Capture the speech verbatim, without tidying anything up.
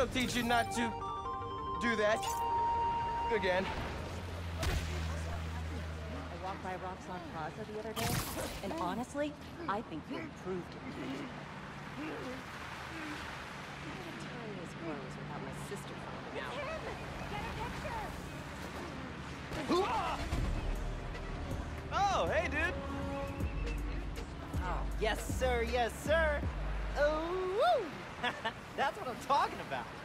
I'll teach you not to do that again. I walked by Roxanne Plaza the other day, and honestly, I think you improved it. Tying his clothes without my sister finding out. Oh, hey, dude. Oh, yes, sir, yes, sir. Oh, woo! That's what I'm talking about.